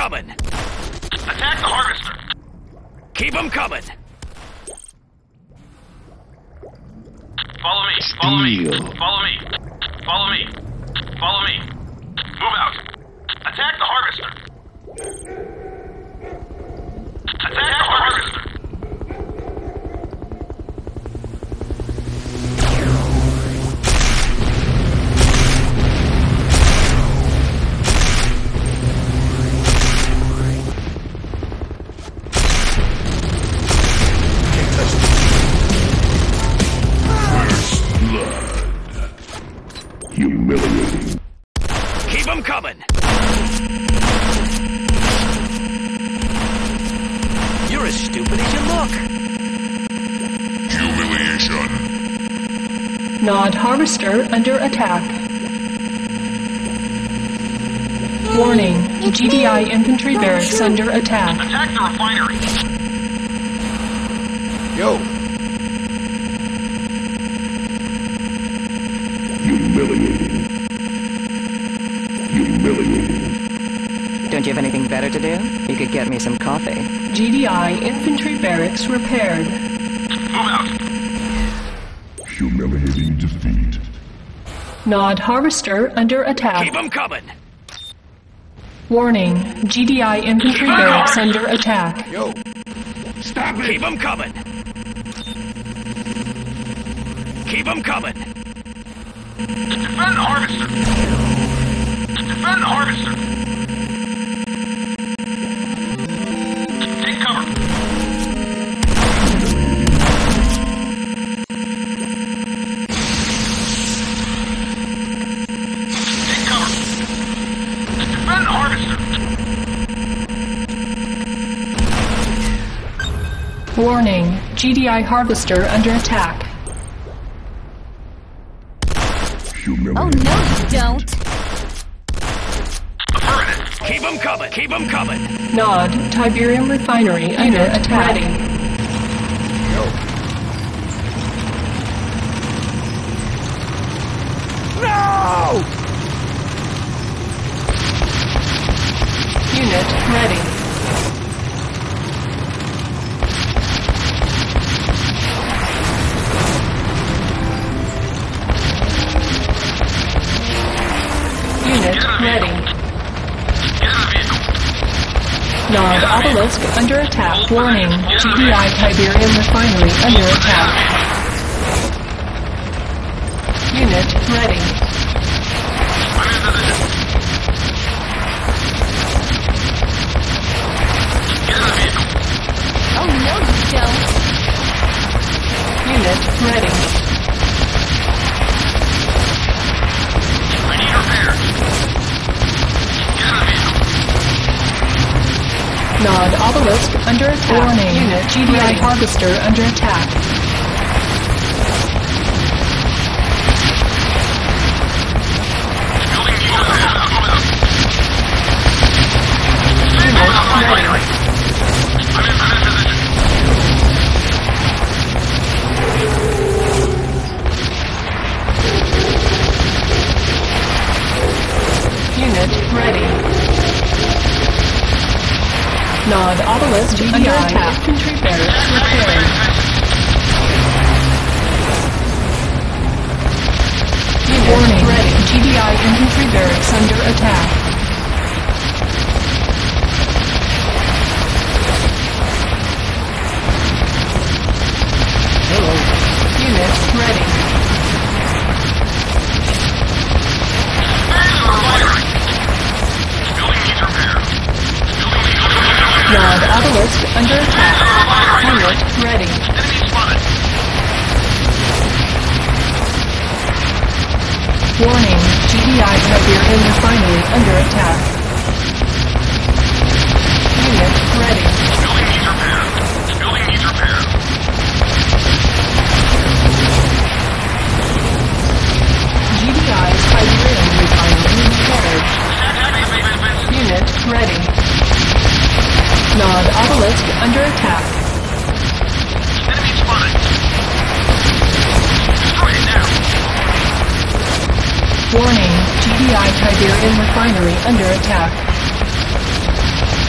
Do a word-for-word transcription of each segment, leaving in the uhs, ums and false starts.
coming! Attack the harvester! Keep them coming! Follow me, follow me, follow me, follow me, follow me. Move out. Attack the harvester! Attack the harvester! Humiliating. Keep them coming! You're as stupid as you look! Humiliation. Nod harvester under attack. Warning, G D I infantry barracks under attack. Attack the refinery! Yo! Humiliating. Humiliating. Don't you have anything better to do? You could get me some coffee. G D I infantry barracks repaired. Move out! Humiliating defeat. Nod harvester under attack. Keep them coming! Warning, G D I infantry barracks under attack. Yo! Stop it! Keep them coming! Keep them coming! Defend the harvester! Defend the harvester! Take cover! Take cover! Defend the harvester! Warning, G D I harvester under attack. Humiliating. Oh, no, you don't. Affirmative! Keep them coming! Keep them coming! Nod Tiberium refinery under attack. Ready. Yo! No! Unit ready. Unit ready. Get in the vehicle! Nod obelisk under attack. Warning, G D I Tiberium refinery under attack. Unit ready. I'm in position! Get in the vehicle! Oh, no, you don't. Unit ready. I need repairs! Get in the vehicle! Nod obelisk under attack. Warning, unit G D I harvester under attack. Building needs repairs! Move out! Unit ready. I'm in, I'm in position! Unit ready. Nod obelisk under attack. Infantry barracks repaired. Unit warning ready. G D I infantry barracks under attack. Hello! Unit ready. Building needs repairs! Building needs repairs! Nod obelisk under attack. Unit ready. Enemy spotted! Warning, G D I Tiberium refinery under attack. Unit ready. Building needs repairs! Building needs repairs! G D I's Tiberium refinery repaired. Unit ready. Nod obelisk under attack. Enemy spotted! Destroy it now! Warning, G D I Tiberium refinery under attack.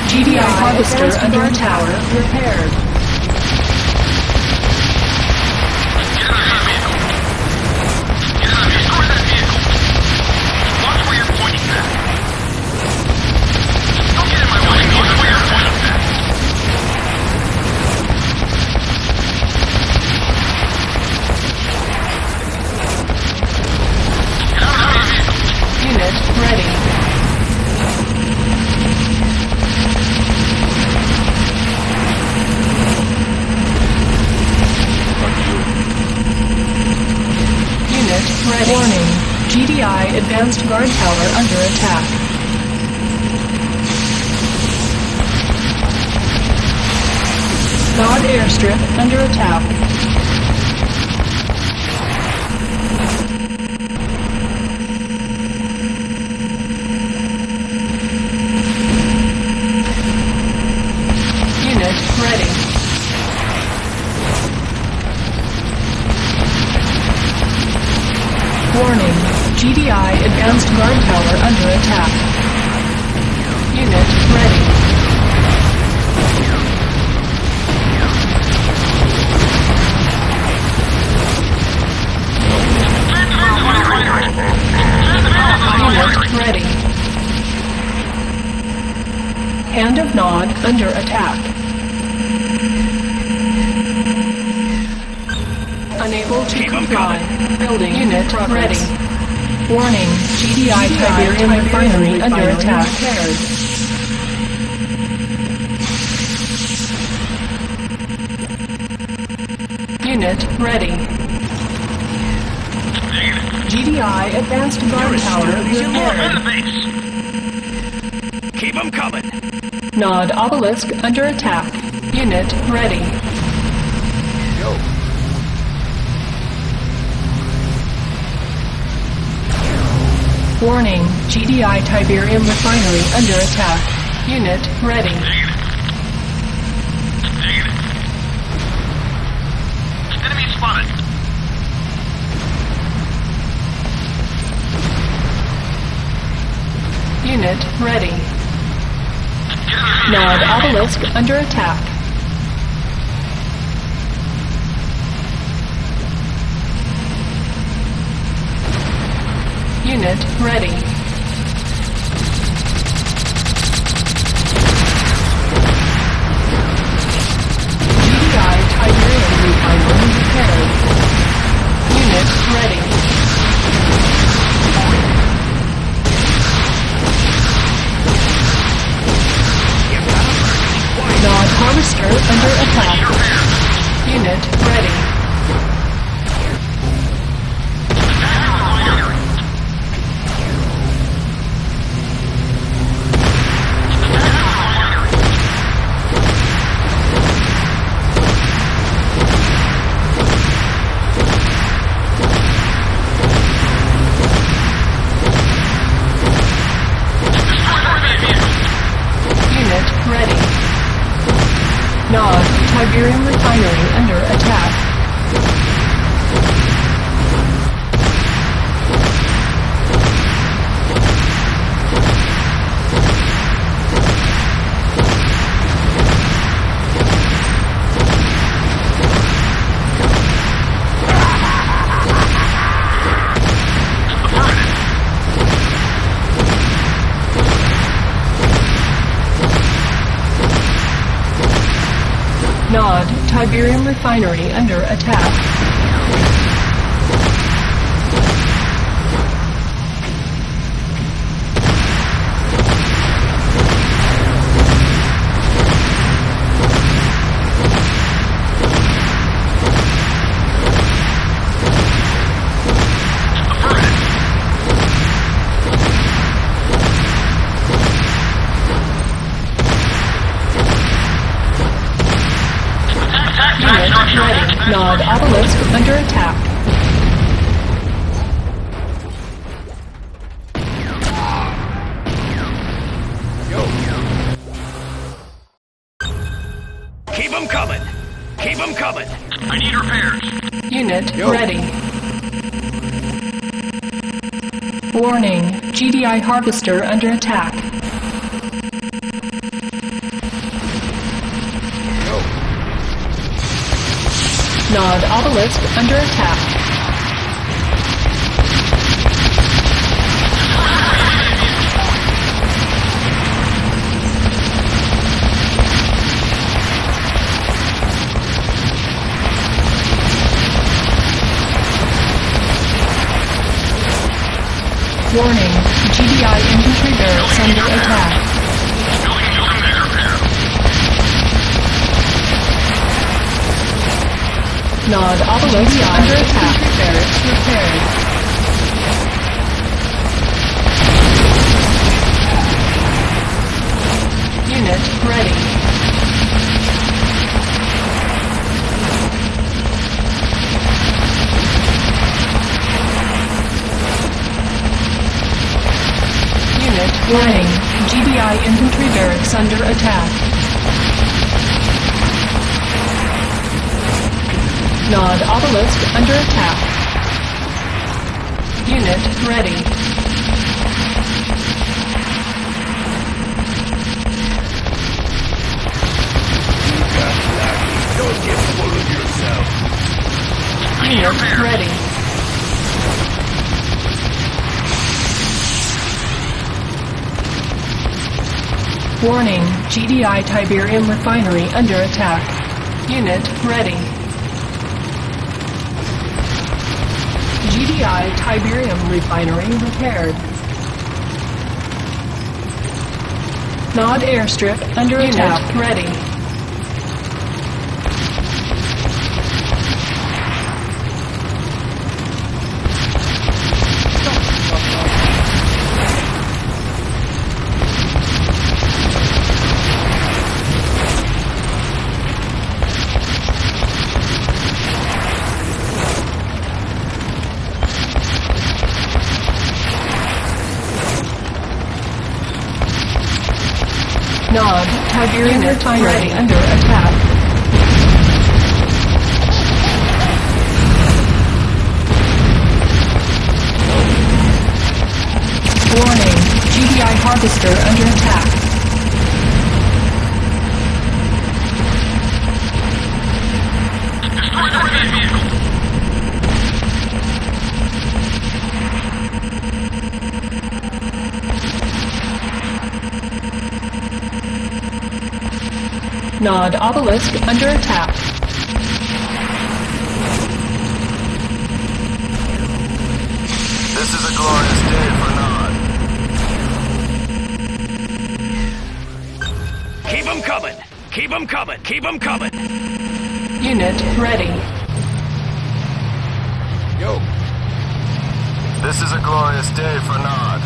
G D I harvester under attack. Repaired. Get out of that vehicle. Get out of here. Destroy that vehicle. Watch where you're pointing at. Don't get in my way. Watch where you're pointing at. Get out of that vehicle. Unit ready. Unit ready. Warning. G D I advanced guard tower under attack. God airstrip under attack. Unit ready. Warning. G D I advanced guard tower under attack. Unit ready. Unit ready. Hand of Nod under attack. Unable to Keep 'em comply. Building unit ready. Warning. G D I Tiberium refinery under attack. Unit ready. G D I advanced guard tower repaired. Keep them coming. Nod obelisk under attack. Unit ready. Warning. G D I Tiberium refinery under attack. Unit ready. Enemy spotted. Unit ready. Nod obelisk under attack. Unit ready. G D I Tiberium refinery repaired. Unit ready. Nod harvester under attack. Unit ready. Unit ready. Nod Tiberium refinery under attack. Nod Tiberium refinery under attack. Unit ready. Nod obelisk under attack. Keep them coming. Keep them coming. I need repairs. Unit ready. Warning. G D I harvester under attack. Nod obelisk under attack. Warning, G D I infantry barracks under attack. Building, building major repair. Nod obelisk under attack. Barracks repaired. Unit ready. Warning, G D I infantry barracks under attack. Nod obelisk under attack. Unit ready. Don't get full of yourself. Unit ready. Warning, G D I Tiberium refinery under attack. Unit ready. G D I Tiberium refinery repaired. Nod airstrip under Unit attack. Ready. Nod, Tiberium refinery under attack. Warning, G D I harvester under attack. Destroy the enemy vehicle. Nod obelisk under attack. This is a glorious day for Nod. Keep them coming. Keep them coming. Keep them coming. Unit ready. Yo. This is a glorious day for Nod.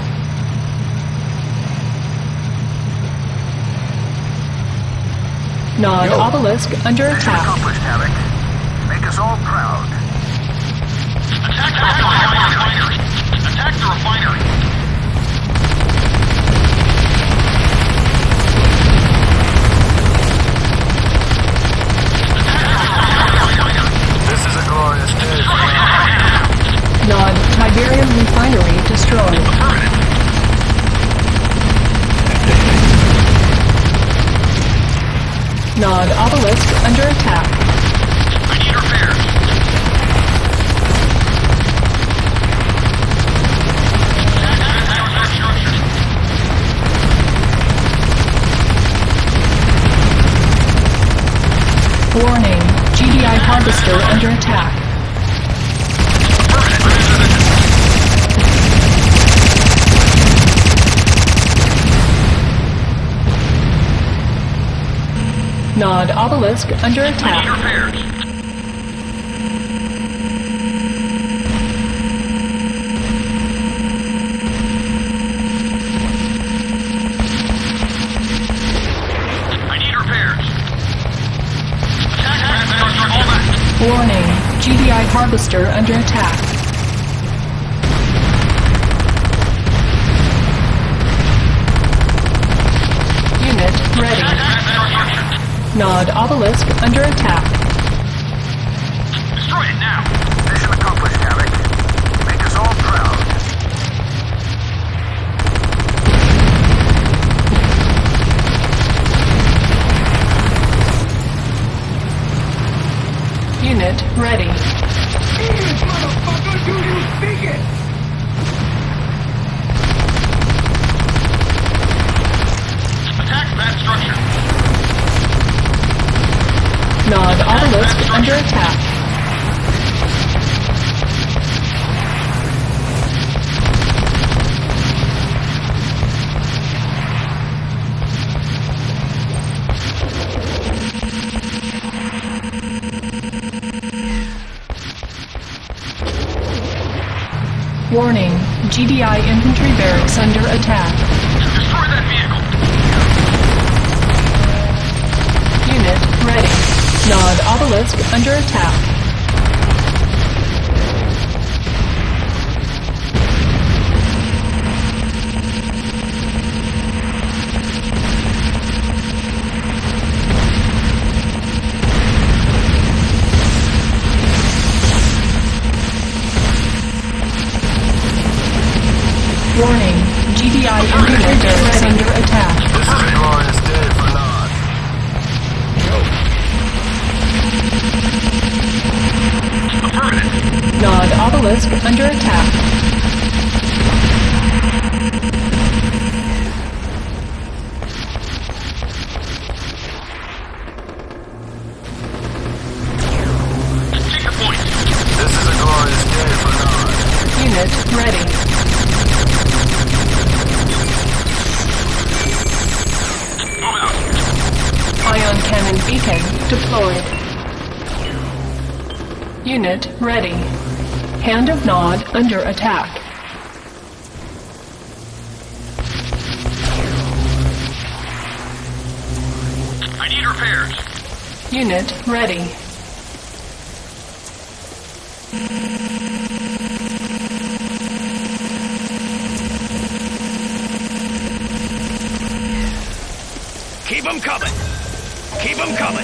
Nod Yo. obelisk under attack. Accomplished, Havoc. Make us all proud. Attack the refinery. Attack the refinery. This is a glorious day for Nod. Nod Tiberium refinery destroyed. Nod obelisk under attack. I need repairs. Warning, G D I harvester under attack. Nod obelisk under I need attack. repairs. I need repairs. Attack harvester, fall back. Warning, G D I harvester under attack. Unit ready. Nod obelisk under attack. Destroy it now. Mission accomplished, Havoc. Make us all proud. Unit Unit ready. English, motherfucker! Do you speak it? Attack that structure. Nod obelisk under attack. Warning, G D I infantry barracks under attack. Destroy that vehicle. Unit ready. Nod obelisk under attack. Warning, G D I infantry barracks under attack. This is a glorious day for Nod. Affirmative. Nod obelisk under attack. Take the point. This is a glorious day for Nod. Unit ready. Move out. Ion cannon beacon deployed. Unit ready. Hand of Nod under attack. I need repairs. Unit ready. Keep them coming! Keep them coming!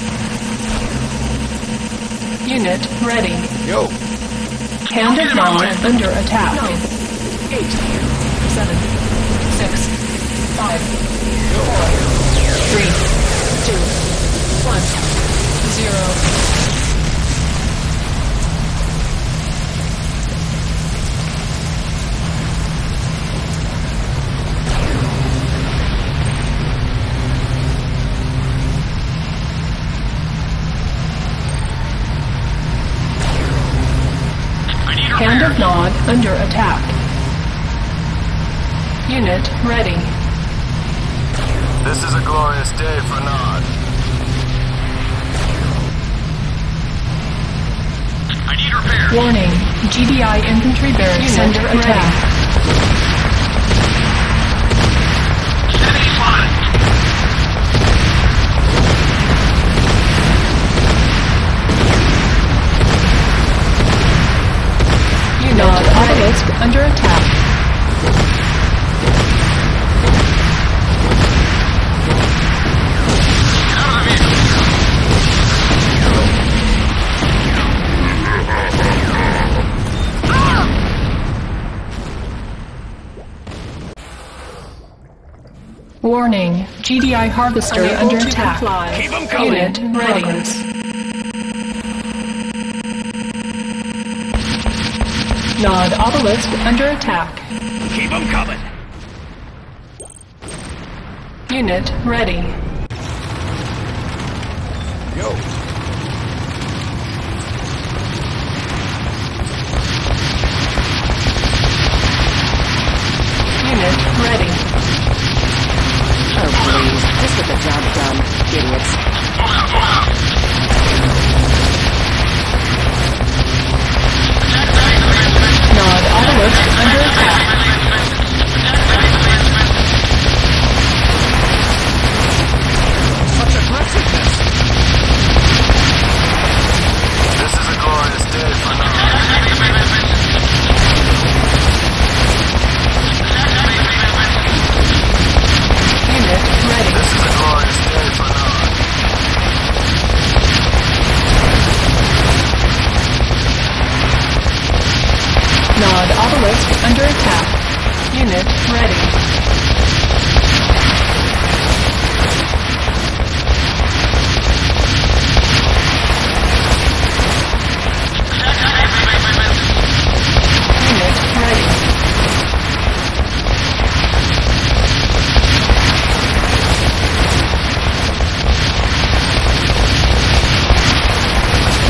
Unit ready. Yo! Hand of Nod under attack. Nine, eight, seven, six, five, four, three, two, one, zero. Hand of Nod under attack. Unit ready. This is a glorious day for Nod. I need repairs. Warning, G D I infantry barracks Unit under ready. attack. Enemy spotted. Nod obelisk under attack. Get out of the vehicle. Warning, G D I harvester Unable under to attack. comply. Keep them coming! Unit ready. Nod obelisk under attack. Keep them coming! Unit ready. Yo! Unit ready. Oh, please. Just get the job done, idiots. Move out, move out. Nod obelisk under attack. What's aggressiveness? This is a glorious day for Nod. Unit ready. This is a glorious day for Nod. Nod obelisk under attack. Unit ready.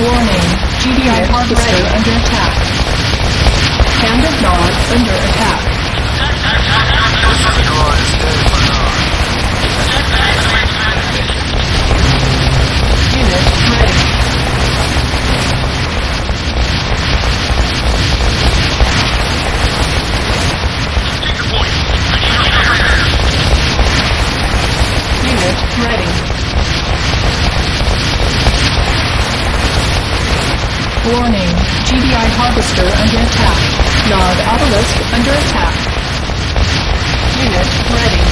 Warning, G D I harvester under attack. Hand of Nod under attack. This is a glorious day for Nod. Unit ready. Take the point. I need your repairs. Unit ready. Warning, G D I harvester under attack. Nod obelisk under attack. Unit ready.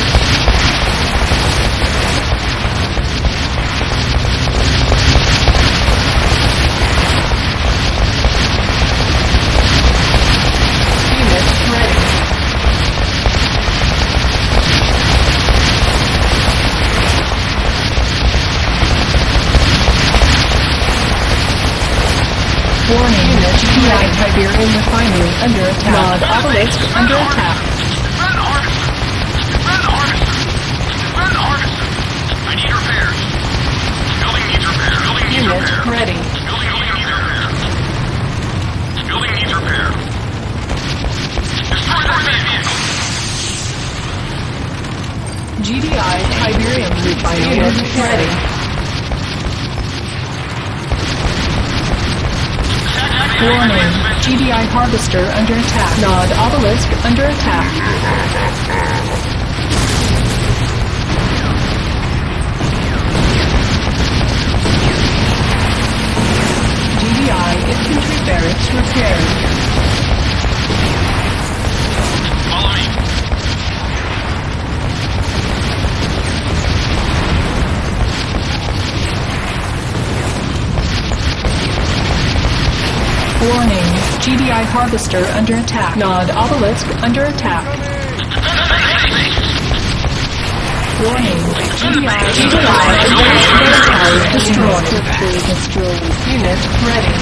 Unit ready. Warning, Unit G D I Tiberium refinery under attack. Nod obelisk under attack. Defend the harvester. Defend the harvester. Defend the harvester. I need repairs. Building needs repair. Building needs Unit repair. ready. Building needs repair. Building needs repair. Destroy that vehicle. G D I Tiberium refinery Unit ready. Warning, G D I harvester under attack. Nod obelisk under attack. G D I infantry barracks repaired. Follow me. Warning, G D I harvester under attack. Nod obelisk under attack. Warning, G D I G D I advanced tower destroyed. Destroyed. Unit ready.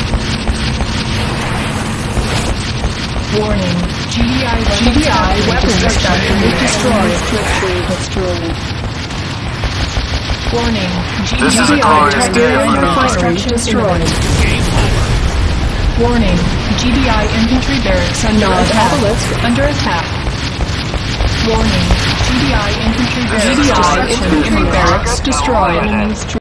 Warning, G D I G D I weapons factory destroyed. Destroyed. Warning, G D I This is a glorious day for Tiberium Nod. refinery destroyed. Warning, G D I infantry barracks under Nod obelisk under attack. Warning, G D I infantry barracks G D I infantry barracks destroyed.